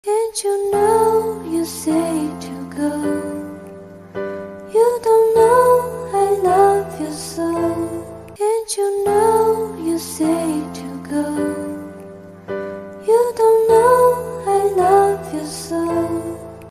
Can't you know you say to go? You don't know I love you so.